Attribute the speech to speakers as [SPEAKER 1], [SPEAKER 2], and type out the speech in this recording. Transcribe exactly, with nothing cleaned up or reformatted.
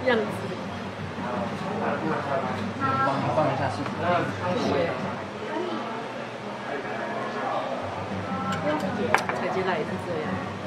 [SPEAKER 1] 样子。
[SPEAKER 2] 帮你放一下视频。
[SPEAKER 1] 谢谢。采集来也是这样。